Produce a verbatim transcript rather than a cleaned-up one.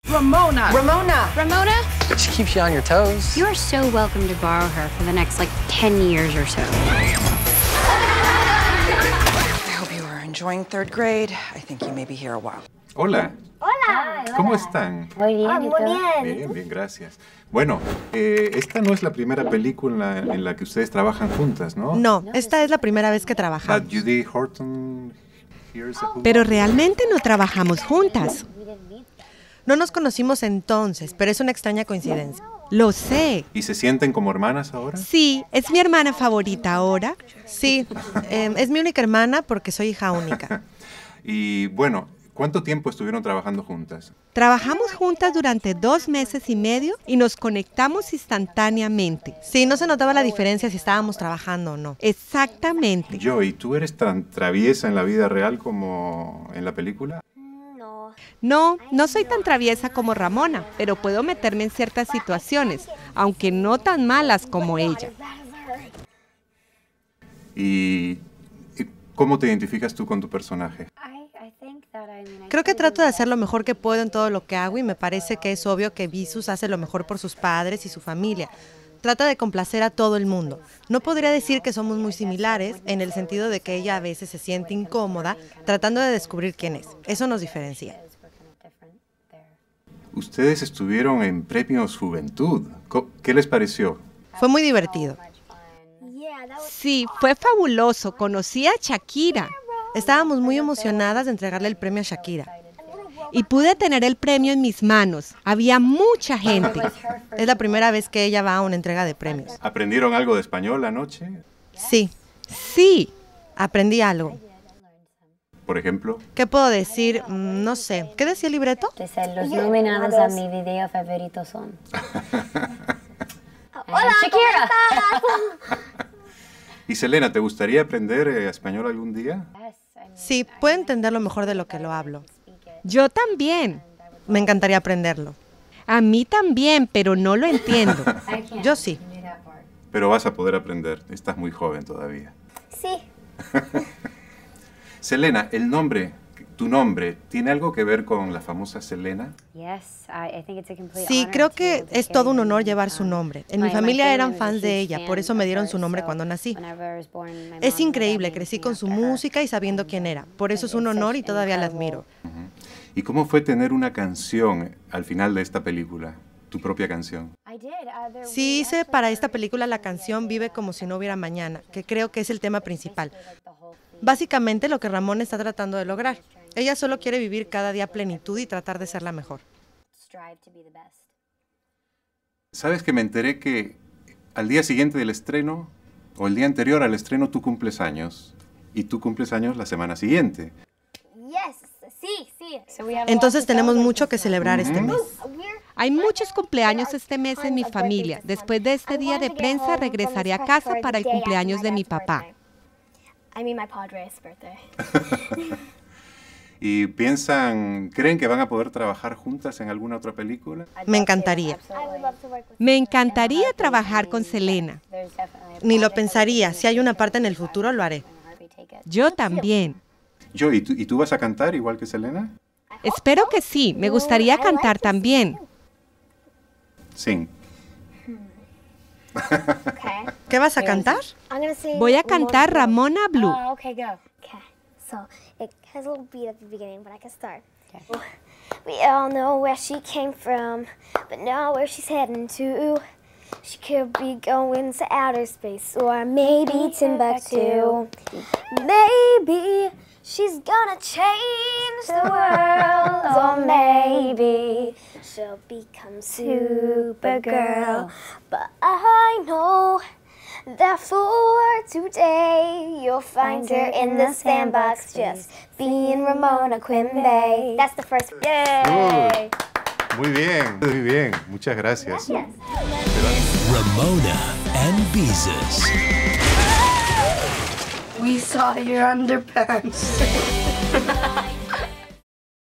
Ramona! Ramona! Ramona? She keeps you on your toes. You are so welcome to borrow her for the next, like, ten years or so. I hope you are enjoying third grade. I think you may be here a while. Hola. Hola. ¿Cómo están? Muy bien, Ah, ¿y muy tú? bien. Bien, bien, gracias. Bueno, eh, esta no es la primera película en la que ustedes trabajan juntas, ¿no? No, esta es la primera vez que But trabajamos. Judy Horton, here's a... Pero realmente no trabajamos juntas. No nos conocimos entonces, pero es una extraña coincidencia. Lo sé. ¿Y se sienten como hermanas ahora? Sí, es mi hermana favorita ahora. Sí, eh, es mi única hermana porque soy hija única. Y bueno, ¿cuánto tiempo estuvieron trabajando juntas? Trabajamos juntas durante dos meses y medio y nos conectamos instantáneamente. Sí, no se notaba la diferencia si estábamos trabajando o no. Exactamente. Joey, ¿tú eres tan traviesa en la vida real como en la película? No, no soy tan traviesa como Ramona, pero puedo meterme en ciertas situaciones, aunque no tan malas como ella. ¿Y y cómo te identificas tú con tu personaje? Creo que trato de hacer lo mejor que puedo en todo lo que hago y me parece que es obvio que Visus hace lo mejor por sus padres y su familia. Trata de complacer a todo el mundo. No podría decir que somos muy similares en el sentido de que ella a veces se siente incómoda tratando de descubrir quién es. Eso nos diferencia. Ustedes estuvieron en Premios Juventud. Co- ¿Qué les pareció? Fue muy divertido. Sí, fue fabuloso. Conocí a Shakira. Estábamos muy emocionadas de entregarle el premio a Shakira. Y pude tener el premio en mis manos. Había mucha gente. Es la primera vez que ella va a una entrega de premios. ¿Aprendieron algo de español anoche? Sí, sí, aprendí algo. Por ejemplo. ¿Qué puedo decir? Mm, No sé. ¿Qué decía el libreto? Dice, los nominados a mi video favorito son... Hola, Shakira. Y Selena, ¿te gustaría aprender eh, español algún día? Sí, puedo entenderlo mejor de lo que lo hablo. Yo también. Me encantaría aprenderlo. A mí también, pero no lo entiendo. Yo sí. Pero vas a poder aprender. Estás muy joven todavía. Sí. Selena, el nombre, tu nombre, ¿tiene algo que ver con la famosa Selena? Sí, creo que es todo un honor llevar su nombre. En mi familia eran fans de ella, por eso me dieron su nombre cuando nací. Es increíble, crecí con su música y sabiendo quién era. Por eso es un honor y todavía la admiro. ¿Y cómo fue tener una canción al final de esta película? Tu propia canción. Sí, hice para esta película la canción Vive como si no hubiera mañana, que creo que es el tema principal. Básicamente lo que Ramón está tratando de lograr. Ella solo quiere vivir cada día a plenitud y tratar de ser la mejor. ¿Sabes que me enteré que al día siguiente del estreno, o el día anterior al estreno, tú cumples años? Y tú cumples años la semana siguiente. Yes. Sí, sí. Entonces tenemos mucho que celebrar este mes. Hay muchos cumpleaños este mes en mi familia. Después de este día de prensa regresaré a casa para el cumpleaños de mi papá. I mean my padre's birthday. ¿Y piensan, creen que van a poder trabajar juntas en alguna otra película? Me encantaría. Me encantaría trabajar con Selena. Ni lo pensaría. Si hay una parte en el futuro, lo haré. Yo también. Yo, ¿y tú, ¿y tú vas a cantar igual que Selena? Espero que sí. Me gustaría cantar también. Sí. Okay. ¿Qué vas a cantar? I'm gonna sing Voy a cantar Ramona Blue. Oh, okay, go. Okay. So it has a little beat at the beginning, but I can start. Okay. We all know where she came from, but not where she's heading to. She could be going to outer space, or maybe Timbuktu. Maybe she's gonna change the world, or maybe she'll become Supergirl. But I know that for today you'll find her in the sandbox, just being Ramona Quimby. That's the first. Yay! Muy bien, muy bien. Muchas gracias. Yes. Ramona and Visus. We saw your underpants.